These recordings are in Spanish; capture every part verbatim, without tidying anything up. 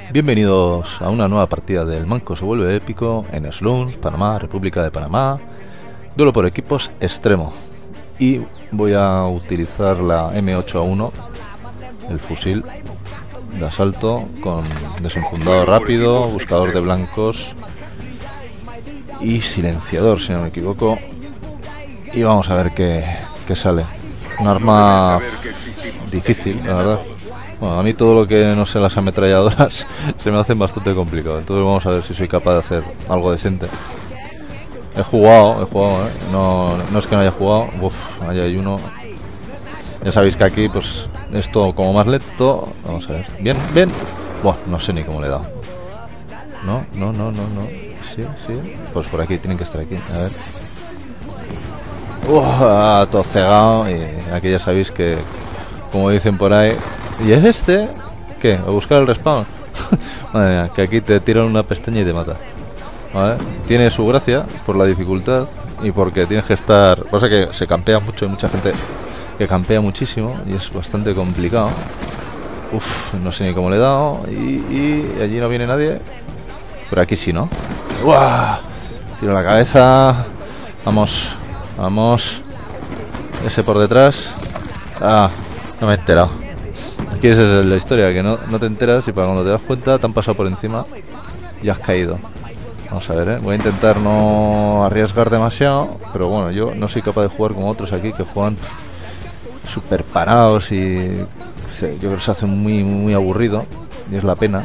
Bienvenidos a una nueva partida del Manco se vuelve épico en Slums, Panamá, República de Panamá. Duelo por equipos extremo. Y voy a utilizar la M ocho A uno, el fusil de asalto con desenfundado rápido, buscador de blancos y silenciador, si no me equivoco. Y vamos a ver qué, qué sale. Un arma difícil, la verdad. Bueno, a mí todo lo que no sé las ametralladoras se me hacen bastante complicado. Entonces vamos a ver si soy capaz de hacer algo decente. He jugado, he jugado, ¿eh? No, no es que no haya jugado. Uf, ahí hay uno. Ya sabéis que aquí pues es todo como más lento. Vamos a ver. Bien, bien. Buah, no sé ni cómo le he dado. No, no, no, no, no. Sí, sí. Pues por aquí, tienen que estar aquí. A ver. Uf, todo cegado. Y aquí ya sabéis que, como dicen por ahí. ¿Y es este? ¿Qué? ¿A buscar el respawn? Madre mía, que aquí te tiran una pestaña y te mata. ¿Vale? Tiene su gracia por la dificultad y porque tienes que estar... Pasa que se campea mucho, hay mucha gente que campea muchísimo y es bastante complicado. Uf, no sé ni cómo le he dado y, y allí no viene nadie. Pero aquí sí, ¿no? ¡Uah! Tiro la cabeza. Vamos, vamos. Ese por detrás. Ah, no me he enterado. Aquí esa es la historia, que no, no te enteras y para cuando te das cuenta te han pasado por encima y has caído. Vamos a ver, ¿eh? Voy a intentar no arriesgar demasiado, pero bueno, yo no soy capaz de jugar como otros aquí que juegan súper parados y yo creo que se hace muy, muy aburrido y es la pena.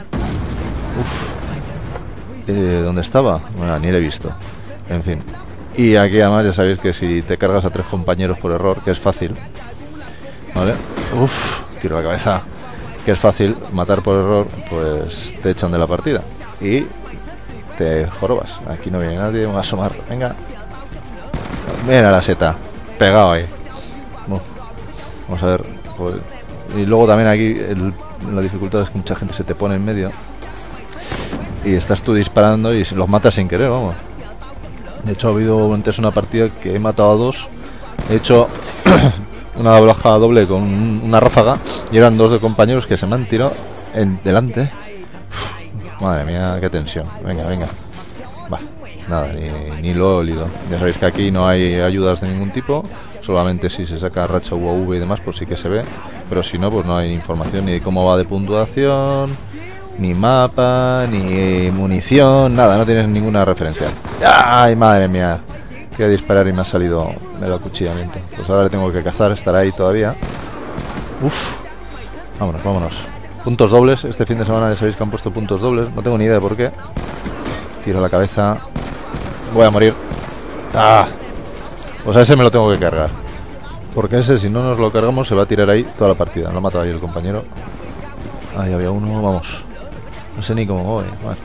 Uf. Eh, ¿Dónde estaba? Bueno, ni lo he visto. En fin. Y aquí además ya sabéis que si te cargas a tres compañeros por error, que es fácil, ¿vale? Uf. Tiro la cabeza, que es fácil matar por error, pues te echan de la partida y te jorobas. Aquí no viene nadie, vamos a asomar, venga. Mira la seta, pegado ahí. Bueno, vamos a ver. Pues, y luego también aquí el, la dificultad es que mucha gente se te pone en medio y estás tú disparando y los matas sin querer, vamos. De hecho ha habido antes una partida que he matado a dos, he hecho una baja doble con una ráfaga y eran dos de compañeros que se me han tirado en delante. Uf, madre mía, qué tensión. Venga, venga. Va, nada, ni, ni lo he olido. Ya sabéis que aquí no hay ayudas de ningún tipo. Solamente si se saca racha U A V y demás, pues sí que se ve. Pero si no, pues no hay información ni de cómo va de puntuación, ni mapa, ni munición, nada, no tienes ninguna referencia. ¡Ay, madre mía! Quería disparar y me ha salido el acuchillamiento. Pues ahora le tengo que cazar, estará ahí todavía. Uf. Vámonos, vámonos. Puntos dobles, este fin de semana ya sabéis que han puesto puntos dobles. No tengo ni idea de por qué. Tiro la cabeza. Voy a morir. Ah. Pues a ese me lo tengo que cargar. Porque ese, si no nos lo cargamos, se va a tirar ahí toda la partida. Lo ha matado ahí el compañero. Ahí había uno, vamos. No sé ni cómo voy. Bueno.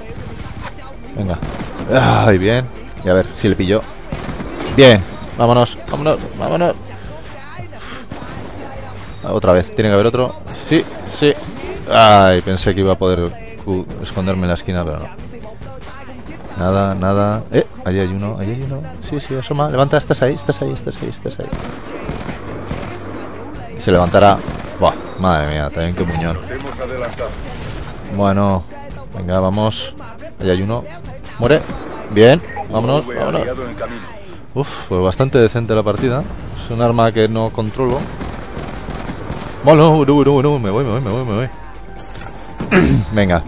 Venga. Ay, bien. Y a ver si le pillo. Bien, vámonos, vámonos, vámonos. Otra vez, tiene que haber otro. Sí, sí. Ay, pensé que iba a poder esconderme en la esquina, pero no. Nada, nada. Eh, allí hay uno, allí hay uno. Sí, sí, asoma, levanta, estás ahí, estás ahí, estás ahí, estás ahí. Se levantará. Buah, madre mía, también qué muñón. Bueno, venga, vamos. Allí hay uno. Muere. Bien, vámonos, vámonos. Uf, pues bastante decente la partida. Es un arma que no controlo. Bueno, no, no, no, me voy, me voy, me voy, me voy. Venga.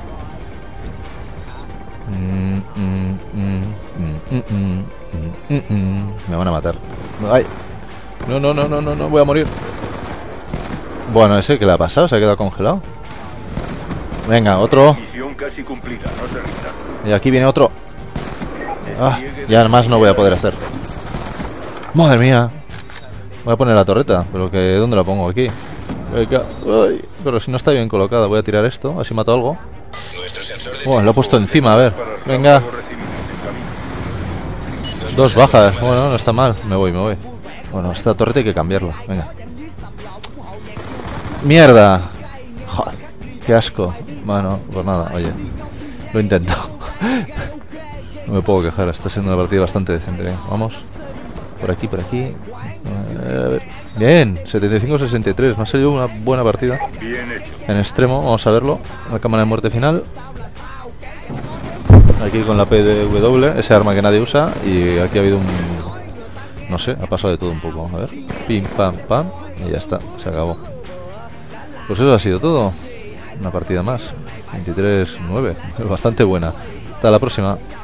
Mm, mm, mm, mm, mm, mm, mm, mm. Me van a matar. Ay. No, no, no, no, no, no, voy a morir. Bueno, ese que le ha pasado, se ha quedado congelado. Venga, otro. Y aquí viene otro. Ah, ya más no voy a poder hacer. Madre mía. Voy a poner la torreta, pero que ¿dónde la pongo? Aquí. Ay, pero si no está bien colocada, voy a tirar esto, así mato algo. Oh, lo he puesto encima, a ver. Venga. Dos bajas. Bueno, no está mal. Me voy, me voy. Bueno, esta torreta hay que cambiarla. Venga. ¡Mierda! Joder, qué asco. Bueno, pues nada, oye. Lo he intentado. No me puedo quejar, está siendo una partida bastante decente. Venga, vamos. Por aquí, por aquí. A ver. Bien, setenta y cinco a sesenta y tres. Me ha salido una buena partida. Bien hecho. En extremo, vamos a verlo. La cámara de muerte final. Aquí con la P D W, ese arma que nadie usa. Y aquí ha habido un... no sé, ha pasado de todo un poco. A ver. Pim, pam, pam. Y ya está, se acabó. Pues eso ha sido todo. Una partida más. veintitrés nueve. Bastante buena. Hasta la próxima.